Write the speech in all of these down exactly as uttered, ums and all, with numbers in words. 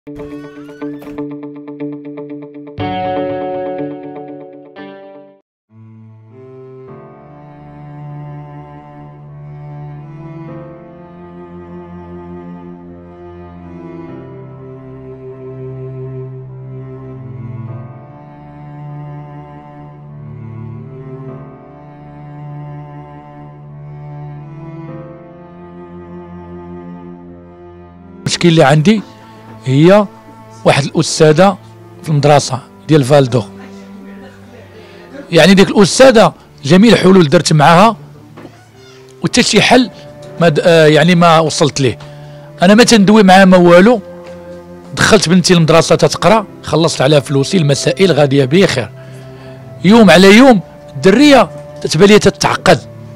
المشكل اللي عندي هي واحد الاستاذه في المدرسه ديال فالدو، يعني ديك الاستاذه جميع الحلول درت معاها وحتى شي حل ما آه يعني ما وصلت ليه. انا ما تندوي معاها ما والو، دخلت بنتي المدرسه تتقرا، خلصت عليها فلوسي، المسائل غاديه بخير. يوم على يوم الدريه تتبان لي تتعقد،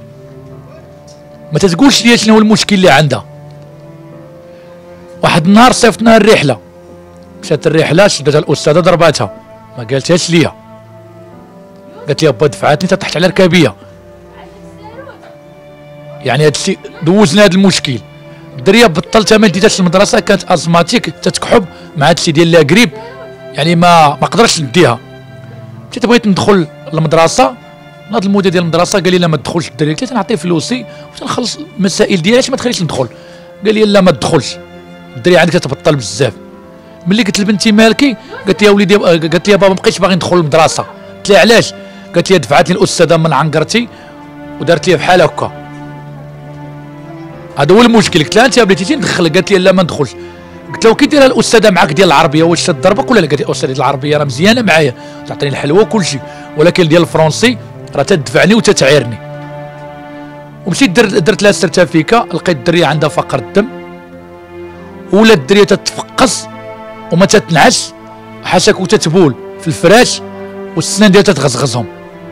ما تتقولش لي شنو هو المشكل اللي عندها. واحد النهار صيفطناها الرحله، مشات الرحله شدتها الاستاذه ضرباتها، ما قالتهاش ليا، قالت لي با دفعاتني تحت على ركابيه. يعني هذا الشيء دوزنا هذا المشكل. الدريه بطلتها ما ديتهاش المدرسه، كانت ازماتيك تتكحب مع هذا الشيء ديال لا قريب، يعني ما ما قدرتش نديها. مشيت بغيت ندخل المدرسه، ناض المدير ديال المدرسه قال لي لا ما تدخلش الدريه، قلت له تنعطيه فلوسي وتنخلص المسائل ديالي، علاش ما تخليش ندخل؟ قال لي لا ما تدخلش، الدريه عندك تتبطل بزاف. ملي قلت لبنتي مالكي، قالت لي يا وليدي، قالت لي يا بابا ما بقيتش باغي ندخل المدرسه. قلت لها علاش؟ قالت لي دفعتني الاستاذه من عنقرتي ودارت لي بحال هكا، هذا هو المشكل. قلت لها انت يا بلاتي ندخل، قالت لي لا ما ندخلش. قلت لها كي دايره الاستاذه معاك ديال العربيه، واش تضربك ولا لا؟ قالت لي الاستاذه ديال العربيه راه مزيانه معايا، تعطيني الحلوى وكل شيء، ولكن ديال الفرونسي راه تدفعني وتتعيرني. ومشيت درت درت لها السيرتيفيكا، لقيت الدريه عندها فقر الدم، ولات الدريه تتفقص وما تتنعش، حاشاك وتتبول في الفراش والسنان ديالها تتغزغزهم.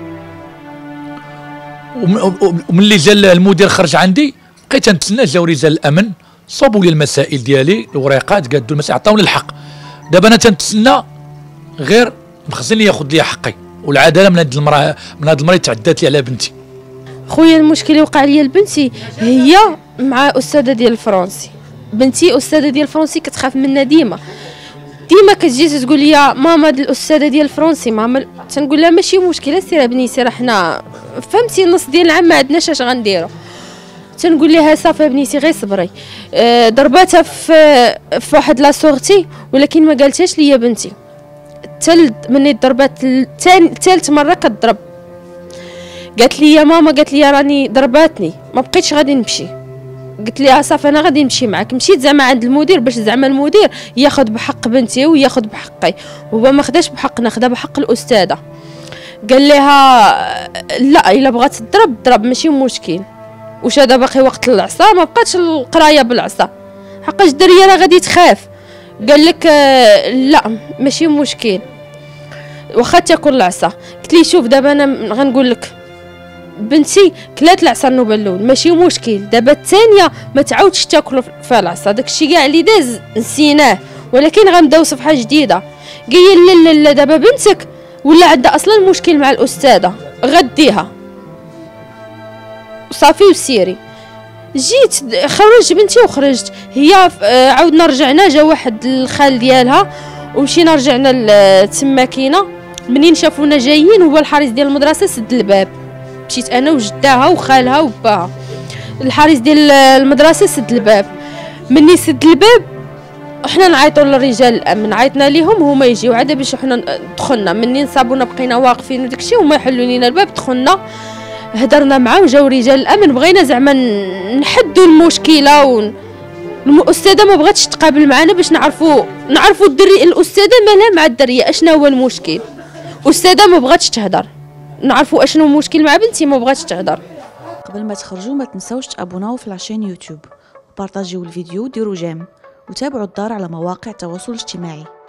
وملي جا المدير خرج عندي بقيت نتسنى، جاو رجال الامن صوبوا لي المسائل ديالي، الوريقات، قادوا المسائل، عطاوني الحق. دابا انا تنتسنى غير مخزن لي ياخذ لي حقي، والعداله من هذه المراه، من هذه المراه تعدات لي على بنتي. خويا المشكل اللي وقع لي لبنتي هي مع استاذه ديال الفرنسي. بنتي استاذه ديال الفرنسي كتخاف منا ديما، ديما كتجي تقول لي ماما هاد الاستاذه ديال الفرنسي ماما، تنقول لها ماشي مشكله سير بني سير، حنا فهمتي النص ديال العام ما عندناش اش غنديرو. تنقول لها صافي بنيتي غير صبري. أه ضرباتها في في واحد لا سورتي، ولكن ما قالتهاش ليا بنتي. تل مني ضربات الثاني ثالث مره كتضرب، قالت لي يا ماما، قالت لي راني ضرباتني، ما بقيتش غادي نمشي. قلت لها صافي انا غادي نمشي معاك. مشيت زعما عند المدير باش زعما المدير ياخذ بحق بنتي وياخذ بحقي، وهو ما خداش بحقنا، خدا بحق الاستاذه. قال لها لا الا بغات تضرب ضرب ماشي مشكل، واش هذا باقي وقت العصا؟ ما بقاتش القرايه بالعصا، حقاش الدريه راه غادي تخاف. قال لك لا ماشي مشكل واخا تاكل العصا. قلت لي شوف دابا انا غنقول لك، بنتي كلات العصا النوبه الاول ماشي مشكل، دابا الثانيه ما تعاودش تاكل فيها العصا، داكشي كاع اللي داز نسيناه، ولكن غنبداو صفحه جديده. قال لا لا لا دابا بنتك ولا عندها اصلا مشكل مع الاستاذه، غديها صافي وسيري. جيت خرج بنتي وخرجت هي، عاودنا رجعنا، جا واحد الخال ديالها ومشينا رجعنا تما كاينه. منين شافونا جايين هو الحارس ديال المدرسه سد الباب، مشيت انا وجداها وخالها وباها. الحارس ديال المدرسه سد الباب، مني سد الباب حنا نعيطوا للرجال الامن، عيطنا ليهم هما يجيو عاد باش حنا دخلنا. مني نصابونا بقينا واقفين وداكشي هما يحلوا لينا الباب، دخلنا هضرنا معاهم، جاو رجال الامن، بغينا زعما نحدوا المشكله. و الاستاذه ما بغاتش تقابل معنا باش نعرفوا نعرفوا الدري الاستاذه مالها مع الدريه، اشنا هو المشكل. الاستاذه ما بغاتش تهضر، نعرفوا اشنو المشكل مع بنتي، ما بغاتش تهضر. قبل ما تخرجوا ما تنساوش تابوناو في العشان يوتيوب، وبارطاجيو الفيديو وديروا جيم، وتابعوا الدار على مواقع التواصل الاجتماعي.